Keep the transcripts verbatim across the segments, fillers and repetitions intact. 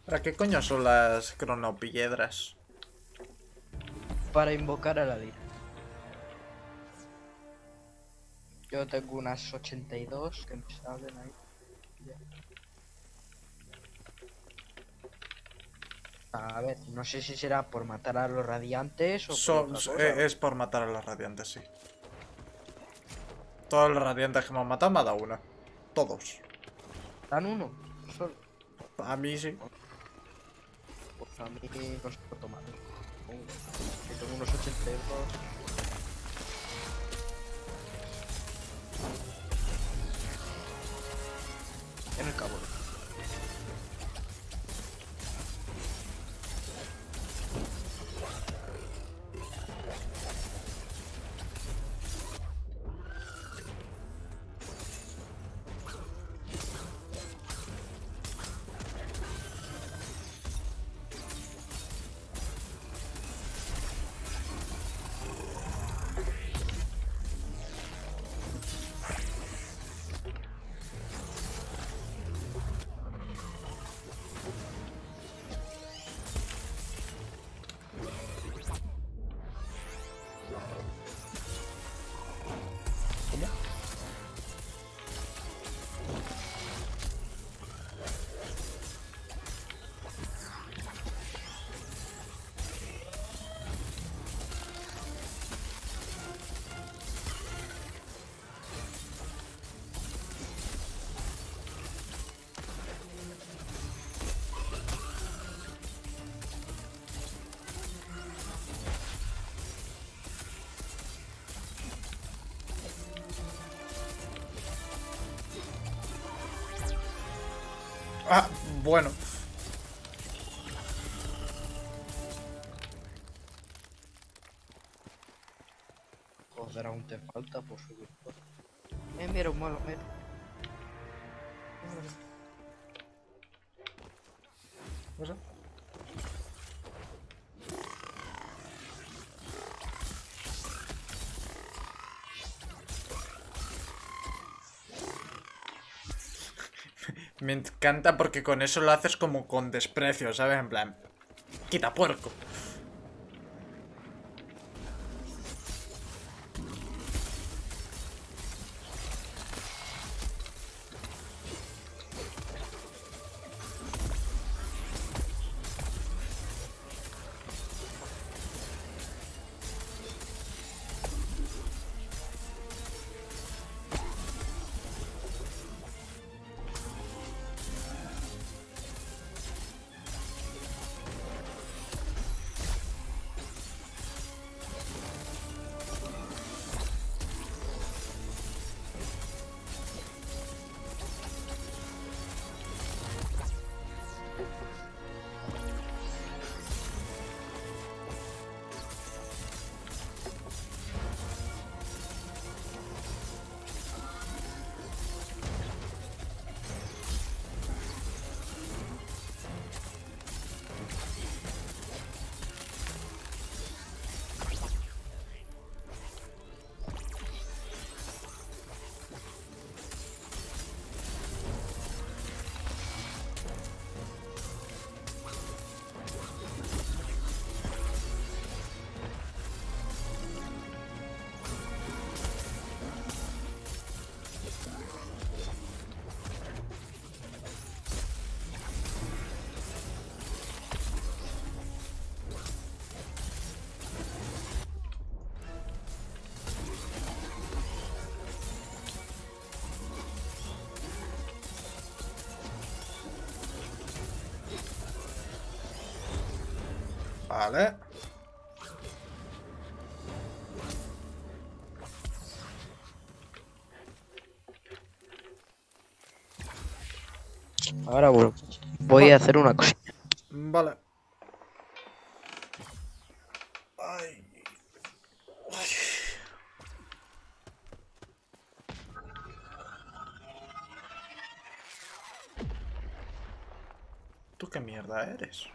¿Para qué coño son las cronopiedras? Para invocar a la lira. Yo tengo unas ochenta y dos que me salen ahí. A ver, no sé si será por matar a los radiantes o por Son, otra cosa. eh, es por matar a los radiantes, sí. Todos los radiantes que hemos matado me ha dado uno. Todos. ¿Dan uno? Solo. A mí sí. Pues a mí no se puede tomar. Yo tengo unos ochenta y dos. En el cabo. ¿Cómo? Ah, bueno. Joder, aún te falta por subir. Eh, mira, un malo, mira. No sé. Me encanta porque con eso lo haces como con desprecio, ¿sabes? En plan, quita puerco. Vale. Ahora bueno, voy a hacer una cosa. Vale. Ay. Ay. ¿Tú qué mierda eres?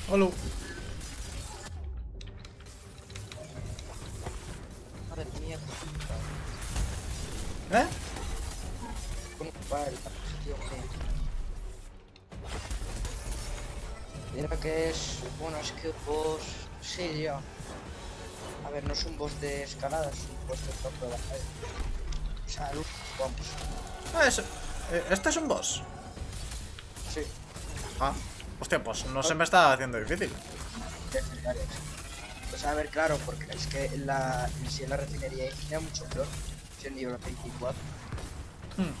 Hola. Madre mía, ¿Eh? ¿cómo va el tío? Mira que es... Bueno, es que boss... Sí, ya. A ver, no es un boss de escalada, es un boss de top de batalla. Salud, vamos. Ah, eso. Eh, ¿Este es un boss? Sí, Ah. Hostia, pues no se me está haciendo difícil. legendarias. Pues a ver, claro, porque es que la, en sí la refinería era mucho peor. Si el nivel veinticuatro. Hmm.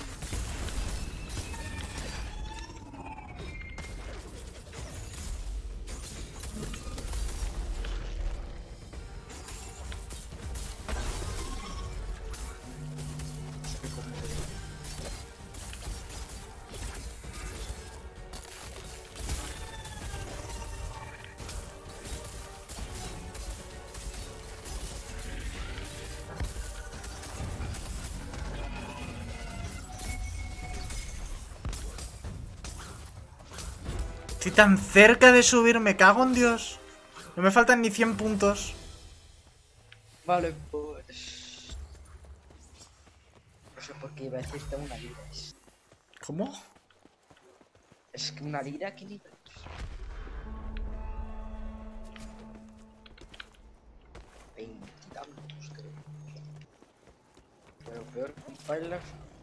No sé cómo... Estoy tan cerca de subir, me cago en Dios. No me faltan ni cien puntos. Vale, pues... No sé por qué iba a decirte una lira. Es, ¿Cómo? es que una lira, ¿qué lira? Veintitantos, creo. Pero peor que un Pilaf.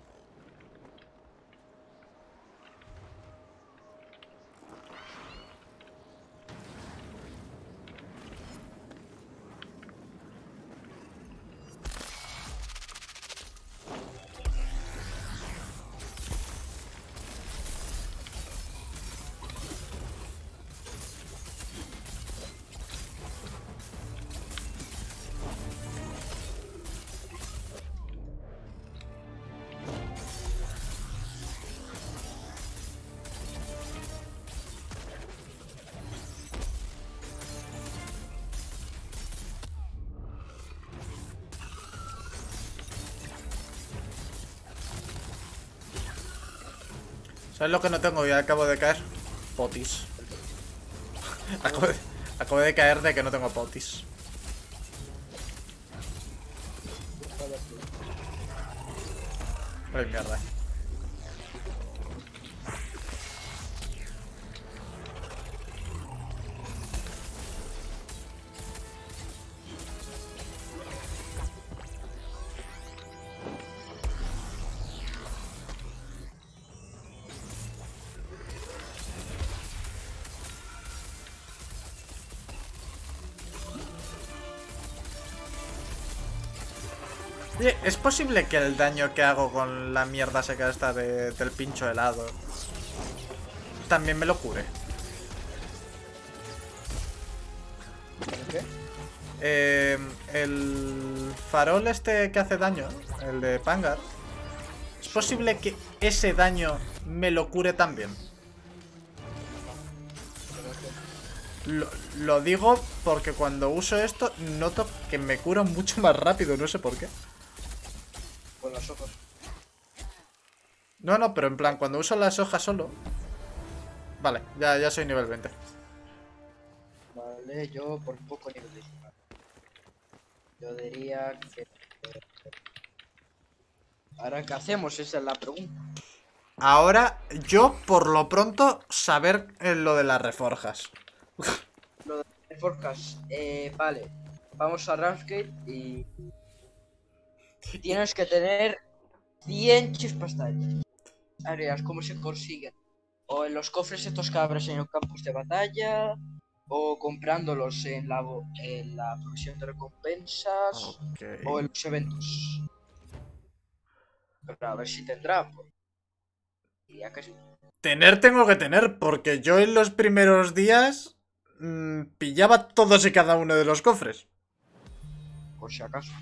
¿Sabes lo que no tengo? Ya acabo de caer. Potis. Acabo de, acabo de caer de que no tengo potis. Ay, mierda. Oye, ¿es posible que el daño que hago con la mierda seca esta de, del pincho helado también me lo cure? ¿Qué? Eh, el farol este que hace daño, el de Pangar, ¿es posible que ese daño me lo cure también? Lo, lo digo porque cuando uso esto noto que me cura mucho más rápido, no sé por qué. Con los ojos. No, no, pero en plan, cuando uso las hojas solo... Vale, ya, ya soy nivel veinte. Vale, yo por poco nivel diecinueve. Yo diría que... Ahora, ¿qué hacemos? Esa es la pregunta. Ahora, yo, por lo pronto, saber eh, lo de las reforjas. Lo de Forecast, eh, vale. Vamos a Rafgate y... Tienes que tener cien chispas tallas. Áreas, ¿cómo se consiguen? O en los cofres estos que abres en los campos de batalla, o comprándolos en la, bo- en la provisión de recompensas, Ok. o en los eventos. Pero a ver si tendrá, pues, diría que sí, Tener tengo que tener, porque yo en los primeros días mmm, pillaba todos y cada uno de los cofres. por si acaso.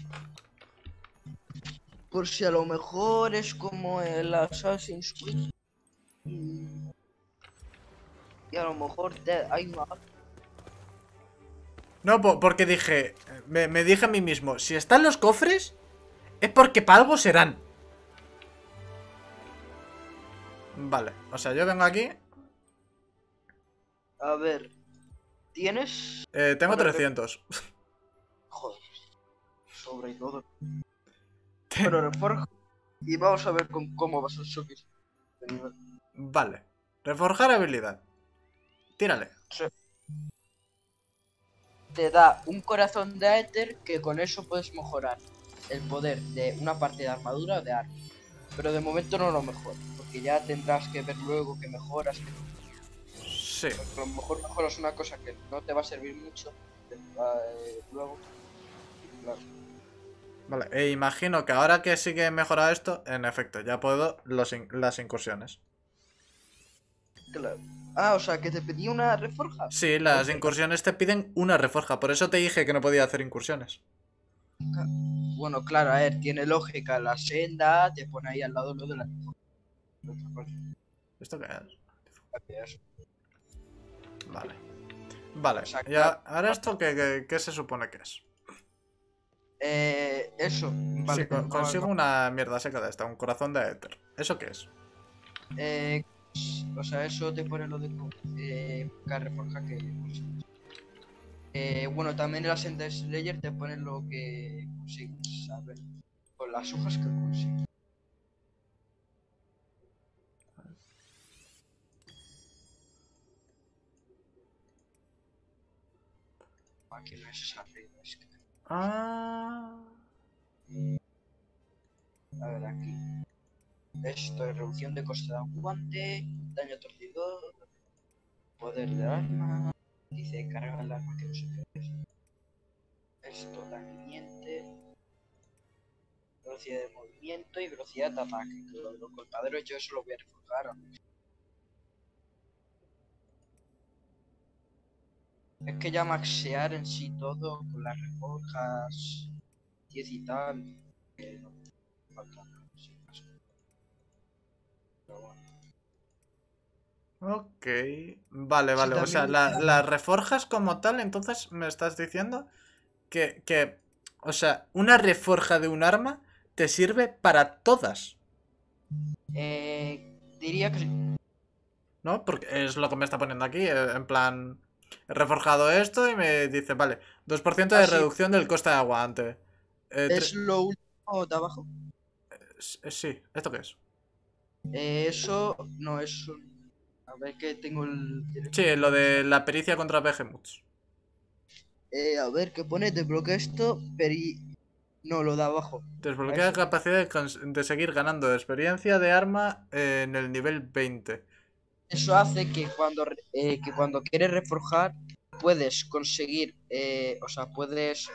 Por si a lo mejor es como el Assassin's Creed. Y, y a lo mejor te, hay una... No, po- porque dije, me, me dije a mí mismo, si están los cofres, es porque para algo serán. Vale, o sea, yo vengo aquí. A ver, ¿Tienes? Eh, tengo Bueno, trescientos. Joder. Sobre todo. Pero reforja. Y vamos a ver con cómo vas a subir de nivel. Vale. Reforjar habilidad. Tírale. Sí. Te da un corazón de Aether que con eso puedes mejorar el poder de una parte de armadura o de arma. Pero de momento no lo mejor, porque ya tendrás que ver luego que mejoras. Que... Sí. Porque a lo mejor mejoras una cosa que no te va a servir mucho eh, luego. Claro. Vale, e imagino que ahora que sí que he mejorado esto, en efecto, ya puedo los in las incursiones. Claro. Ah, o sea, que te pedí una reforja. Sí, las incursiones te piden una reforja, por eso te dije que no podía hacer incursiones. Bueno, claro, a ver, tiene lógica. La senda te pone ahí al lado lo de la reforja. ¿Esto qué es? Es. Vale. Vale, O sea, y claro. ahora esto qué, qué, qué se supone que es. Eh, eso. Vale, Sí, co no, consigo no. una mierda seca de esta, un corazón de éter. ¿Eso qué es? Eh, o sea, eso te pone lo de eh, cada reforja que consigues. Eh, bueno, también en la Senda Slayer te ponen lo que consigues, a ver, con las hojas que consigues. Aquí no es arriba, es que... Ah... A ver, aquí. Esto es reducción de coste de un guante, daño aturdidor, poder de arma, dice carga el arma que no sé qué es. Esto, dañamiente, velocidad de movimiento y velocidad de ataque. Que lo de los colpaderos yo eso lo voy a reforjar. Es que ya maxear en sí todo con las reforjas diez y tal. Que no falta nada, sí, más. Pero bueno. Ok. Vale, Sí, vale. O sea, también la- ya- las reforjas como tal, entonces me estás diciendo que, que... O sea, una reforja de un arma te sirve para todas, eh, diría que sí. ¿no? Porque es lo que me está poniendo aquí, eh, en plan... He reforjado esto y me dice, vale, dos por ciento de Así reducción del coste de aguante. Eh, es tre- lo último de abajo. s- sí, ¿esto qué es? Eh, eso no es un... A ver que tengo el... Sí, lo de la pericia contra Behemoths. Eh, a ver que pone desbloquea esto, pero no lo de abajo. Desbloquea la Eso. capacidad de, cons- de seguir ganando experiencia de arma eh, en el nivel veinte. Eso hace que cuando re- eh, que cuando quieres reforjar puedes conseguir, eh, o sea, puedes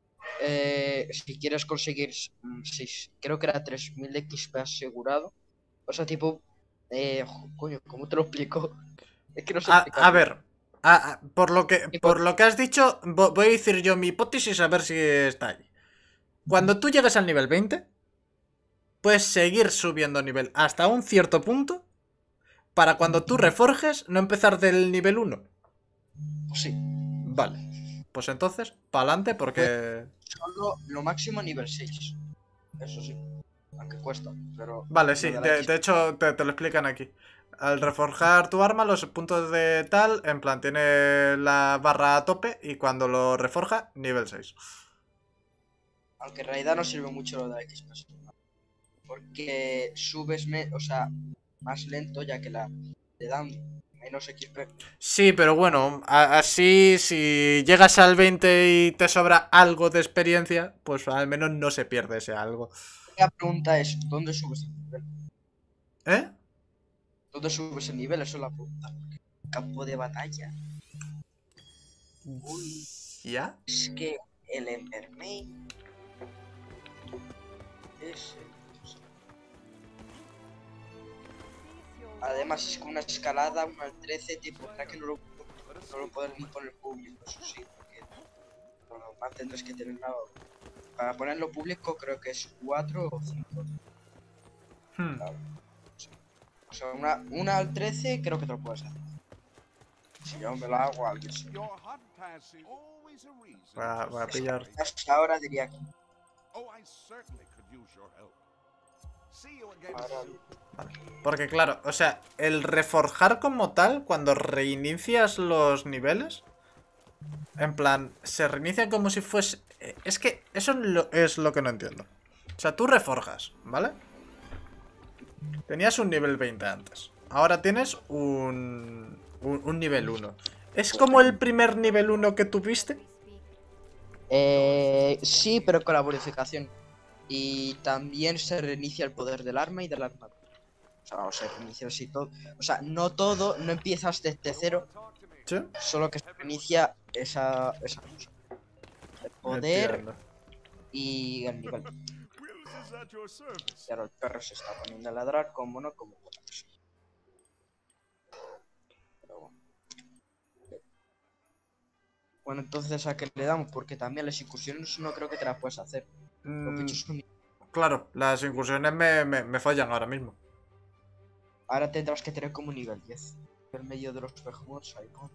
eh, si quieres conseguir mm, seis, creo que era tres mil X P asegurado. O sea, tipo, eh, jo- coño, ¿cómo te lo explico? Es que no sé A, a explicarlo. ver, a- a- por, lo que, Tipo, por lo que has dicho, vo- voy a decir yo mi hipótesis a ver si está ahí. Cuando tú llegues al nivel veinte, puedes seguir subiendo nivel hasta un cierto punto para cuando tú reforjes no empezar del nivel uno. pues sí, Vale, pues entonces, pa'lante porque... solo lo máximo nivel seis. Eso sí, aunque cuesta, pero Vale, lo sí, de la de, X- de hecho te, te lo explican aquí. Al reforjar tu arma, los puntos de tal, en plan, tiene la barra a tope y cuando lo reforja, nivel seis. aunque en realidad no sirve mucho lo de la X P, porque subes, me- o sea, más lento ya que la te dan menos X P. Sí, pero bueno, a- así si llegas al veinte y te sobra algo de experiencia, pues al menos no se pierde ese algo. La pregunta es, ¿dónde subes el nivel? ¿Eh? ¿Dónde subes el nivel? Eso es la pregunta. Campo de batalla. Uy, ¿Ya? es que el Endermain es... Además es con una escalada, una al trece, tipo, para que no lo, no lo puedes ni poner público, eso sí, porque no, normal tendrás que tener nada. Para ponerlo público creo que es cuatro o cinco. Hmm. Claro. O sea, una, una al trece creo que te lo puedes hacer. Si yo me lo hago a alguien. Sí. Voy a, voy a pillar. Hasta ahora diría que... Ahora, Vale. Porque claro, o sea, el reforjar como tal, cuando reinicias los niveles, En plan, se reinician como si fuese... Es que eso lo- es lo que no entiendo. O sea, tú reforjas, ¿vale? Tenías un nivel veinte antes. Ahora tienes un, un, un nivel uno. ¿Es como el primer nivel uno que tuviste? Eh, sí, pero con la bonificación. Y también se reinicia el poder del arma y del armadura. O sea, o se reinicia así todo. O sea, no todo, no empiezas desde cero, ¿Sí? solo que se reinicia esa, esa cosa. El poder Entiendo. y el nivel. Claro, el perro se está poniendo a ladrar, como no, como podemos. Pero bueno. Bueno, entonces ¿a qué le damos? Porque también las incursiones no creo que te las puedas hacer. Los Mm, bichos son... claro, las incursiones me, me, me fallan ahora mismo. Ahora tendrás que tener como nivel diez. En medio de los behemoths ahí, pon.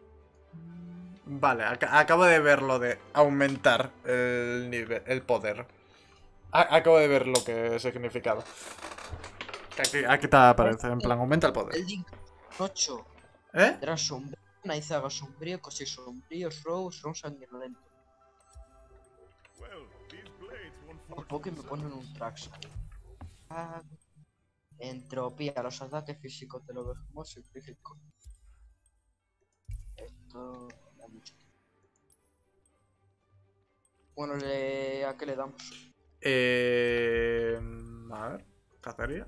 Vale, ac- acabo de ver lo de aumentar el nivel, el poder. A- acabo de ver lo que significaba. Aquí, aquí te aparece, en plan, aumenta el poder. El Link ocho. ¿Eh? Tendrás sombrío, Naizaga sombrío, Cosí sombríos, Rose, Ron sanguinolento. Tampoco me ponen un Trax. Ah, entropía, los ataques físicos de los behemoths y físicos. Esto da mucho. Bueno, le... ¿a qué le damos? Eh... A ver, cacería.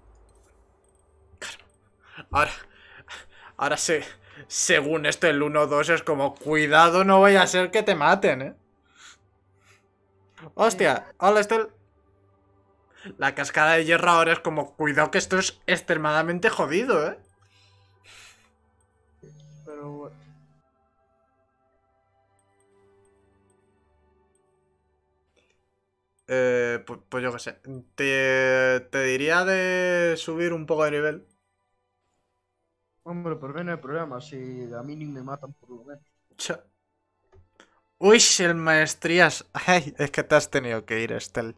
Ahora, ahora sí, según esto el uno dos es como, cuidado, no vaya a ser que te maten, ¿eh? Hostia, hola Estel. La cascada de hierro ahora es como, cuidado que esto es extremadamente jodido, ¿eh? Pero bueno. Eh, pues, pues yo qué sé. Te, te diría de subir un poco de nivel. Hombre, por mí no hay problema, si a mí ni me matan por lo menos. Cha. Uy, el maestrías. Ay, es que te has tenido que ir, Estel.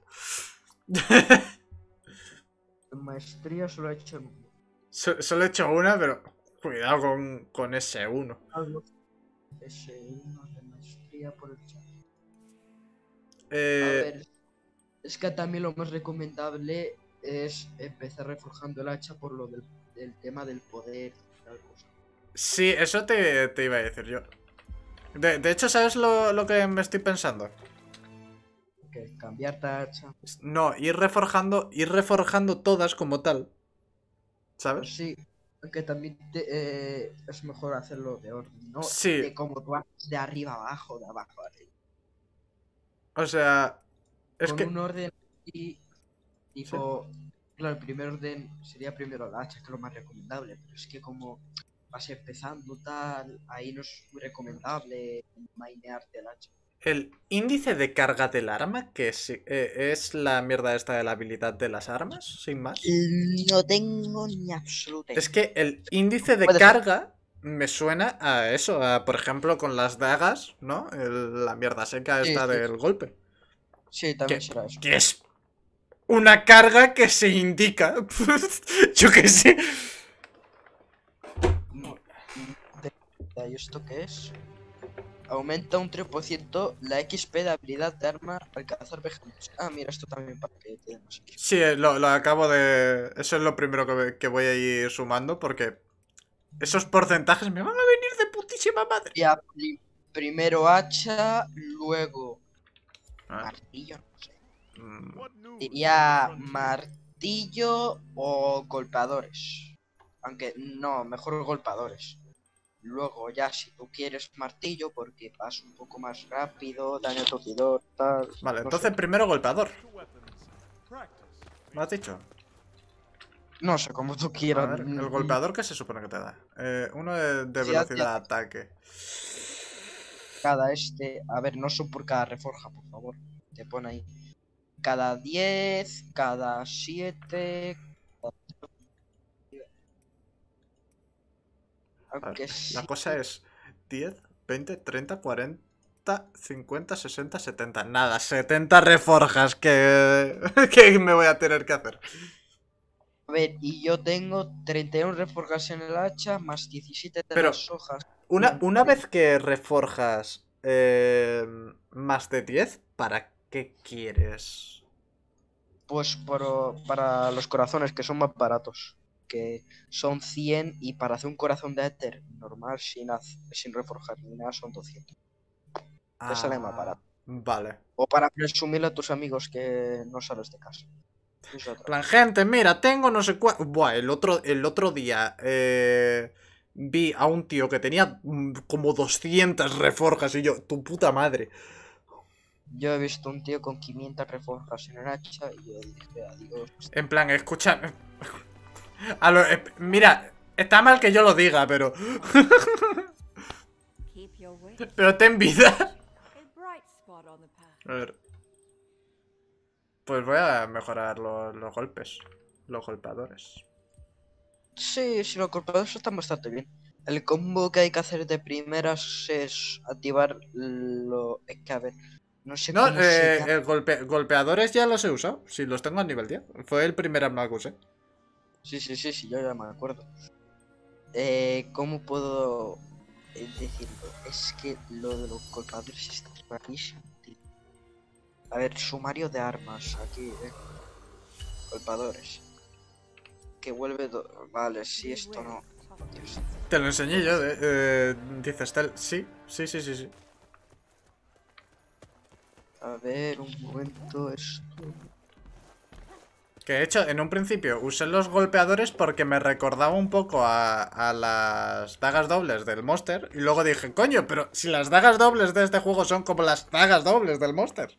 En maestría solo he hecho So- solo he hecho una, pero cuidado con, con ese uno. algo. Ese uno de maestría por el chat. A Eh, ver, es que también lo más recomendable es empezar reforjando el hacha por lo del, del tema del poder y tal cosa. sí, eso te, te iba a decir yo. De, de hecho, ¿sabes lo, lo que me estoy pensando? Que cambiarte hacha. No, ir reforjando, ir reforjando todas como tal. Pues ¿Sabes? sí, aunque también te, eh, es mejor hacerlo de orden, ¿no? Sí, De como tú haces de arriba a abajo, de abajo a arriba. o sea, es Con que... un orden y Sí. tipo, claro, el primer orden sería primero el hacha, que es lo más recomendable, pero es que como vas empezando tal, ahí no es muy recomendable mainearte el hacha. El índice de carga del arma, que es, eh, es la mierda esta de la habilidad de las armas, sin más. No tengo ni absoluta Es idea. que el índice de Puede ser. carga me suena a eso, a, por ejemplo, con las dagas, ¿no? El- la mierda seca Sí, esta sí, del golpe. sí, también Que, será eso. que es una carga que se indica. Yo qué sé. Mm, ¿Y esto qué es? Aumenta un tres por ciento la X P de habilidad de arma al cazar vegetales. Ah, mira, esto también para que te den más X P. Sí, lo, lo acabo de... Eso es lo primero que, que voy a ir sumando porque esos porcentajes me van a venir de putísima madre. Ya, pri- primero hacha, luego Ah, martillo, no sé. mm, Diría martillo o golpeadores. Aunque no, mejor golpeadores. Luego ya si tú quieres martillo porque vas un poco más rápido, daño aturdidor, tal. Vale, no entonces sé. primero golpeador. ¿Lo has dicho? No sé, como tú A quieras. ver, el Mm, golpeador, ¿qué se supone que te da? Eh, uno de, de velocidad de velocidad de ataque. cada este. A ver, no son por cada reforja, por favor. Te pone ahí. Cada diez, cada siete. A ver, Aunque la sí. cosa es diez, veinte, treinta, cuarenta, cincuenta, sesenta, setenta. Nada, setenta reforjas que, que me voy a tener que hacer. A ver, y yo tengo treinta y uno reforjas en el hacha, más diecisiete de Pero, las hojas. una, una vez que reforjas eh, más de diez, ¿para qué quieres? Pues por- para los corazones, que son más baratos. Que son cien y para hacer un corazón de éter normal, sin, haz- sin reforjar ni nada, son doscientos. Te sale más Ah, barato. vale. O para presumirle a tus amigos que no sales de casa. Es otra. Plan, gente, mira, tengo no sé cuál. Buah, el otro, el otro día eh, vi a un tío que tenía mm, como doscientas reforjas y yo, tu puta madre. Yo he visto un tío con quinientas reforjas en el hacha y yo dije adiós. En plan, escucha. A lo- eh, mira, está mal que yo lo diga, pero. Keep your wits. Pero ten vida. A bright spot on the path. A ver. Pues voy a mejorar los, los golpes. Los golpeadores. Sí, sí, los golpeadores están bastante bien. El combo que hay que hacer de primeras es activar lo... Es que a ver, no sé No, cómo se eh, llama. el golpe- golpeadores ya los he usado. Si los tengo a nivel diez. Fue el primer arma que usé. Sí, sí, sí, sí, yo ya me acuerdo. Eh, ¿cómo puedo eh, decirlo? Es que lo de los golpeadores está rarísimo, tío. A ver, sumario de armas, aquí, eh. Golpeadores. Que vuelve... do- Vale, sí, esto no. Dios. Te lo enseñé yo, eh, eh, dice Estel. Sí, sí, sí, sí, sí. A ver, un momento, esto... Que de hecho, en un principio usé los golpeadores porque me recordaba un poco a, a las dagas dobles del Monster. Y luego dije, coño, pero si las dagas dobles de este juego son como las dagas dobles del Monster.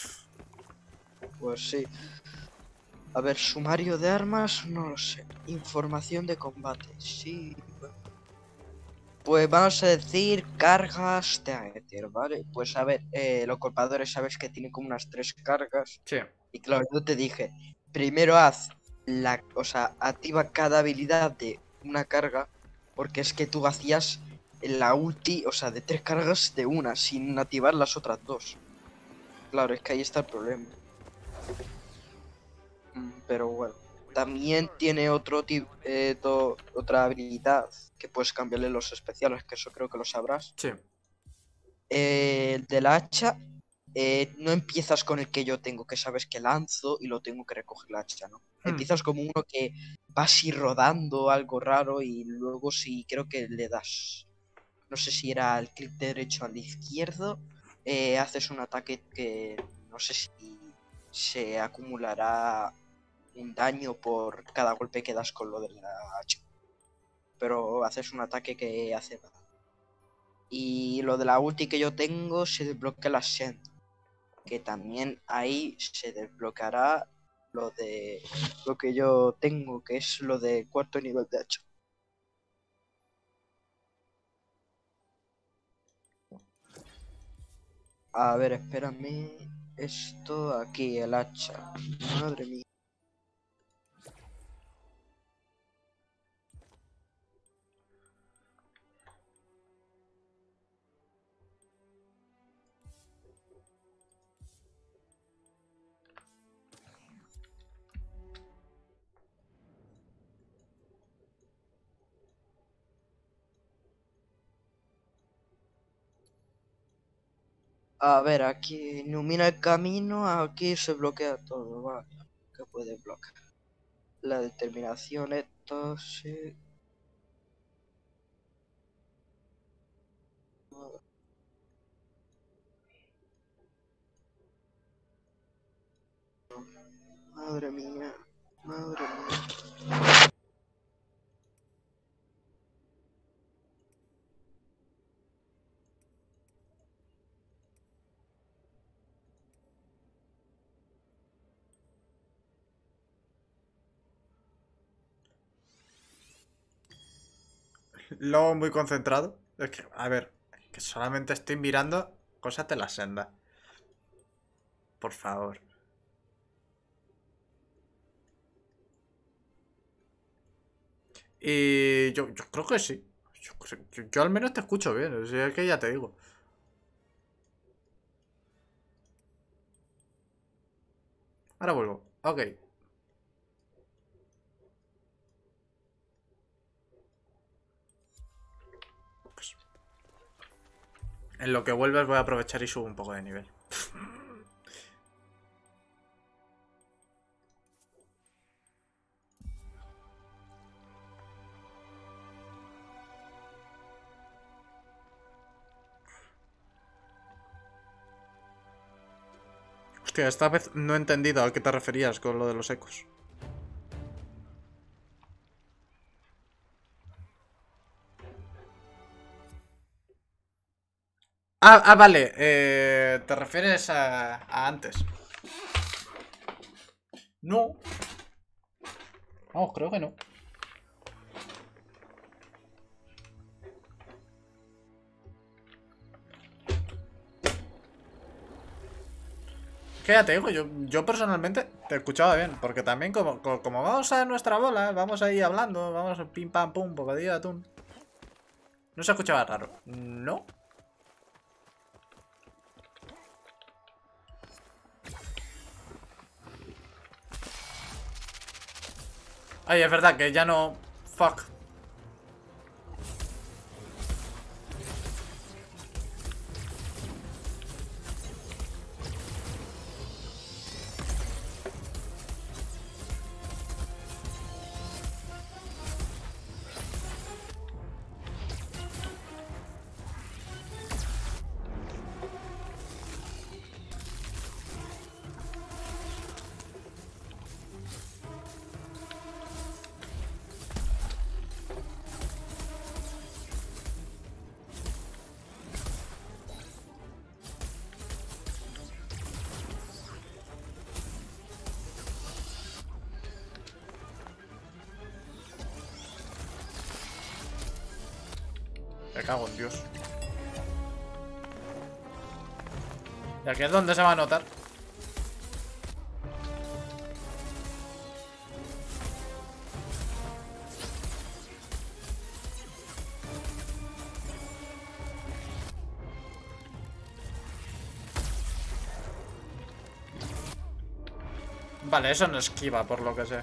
Pues sí. A ver, sumario de armas, no lo sé. Información de combate, sí. Pues vamos a decir cargas de Aether, ¿vale? Pues a ver, eh, los golpeadores sabes que tienen como unas tres cargas. Sí. Y claro, yo te dije, primero haz la, o sea, activa cada habilidad de una carga, porque es que tú hacías la ulti, o sea, de tres cargas de una, sin activar las otras dos. Claro, es que ahí está el problema. Mm, Pero bueno, también tiene otro tipo, otra habilidad que puedes cambiarle los especiales, que eso creo que lo sabrás. Sí. Eh, el del hacha, eh, no empiezas con el que yo tengo, que sabes que lanzo y lo tengo que recoger el hacha, ¿no? Hmm. Empiezas como uno que va así rodando algo raro y luego sí creo que le das, no sé si era el clic derecho al izquierdo, eh, haces un ataque que no sé si se acumulará un daño por cada golpe que das con lo de la hacha. Pero haces un ataque que hace nada. Y lo de la ulti que yo tengo se desbloquea la Shen. Que también ahí se desbloqueará lo de lo que yo tengo, que es lo de cuarto nivel de hacha. A ver, espérame. Esto aquí, el hacha. Madre mía. A ver, aquí ilumina el camino, aquí se bloquea todo, vale. ¿Qué puede bloquear? La determinación, esto sí. Madre mía, madre mía. Luego muy concentrado. Es que, a ver, que solamente estoy mirando cosas de la senda. Por favor. Y yo, yo creo que sí. Yo, creo- yo- yo al menos te escucho bien. O sea, es que ya te digo. Ahora vuelvo. Ok. En lo que vuelves voy a aprovechar y subo un poco de nivel. Hostia, esta vez no he entendido a qué te referías con lo de los ecos. Ah, ah, vale. Eh, te refieres a, a antes. No. No, creo que no. Que ya te digo, yo, yo personalmente te escuchaba bien, porque también como, como, como vamos a nuestra bola, vamos ahí hablando, vamos pim pam pum, bocadillo de atún. No se escuchaba raro, ¿no? Ay, es verdad que ya no... Fuck. Me cago en Dios. ¿Y aquí es donde se va a notar? Vale, eso no esquiva, por lo que sé.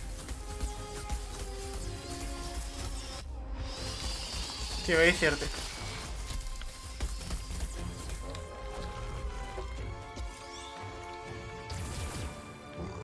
Tío, es cierto.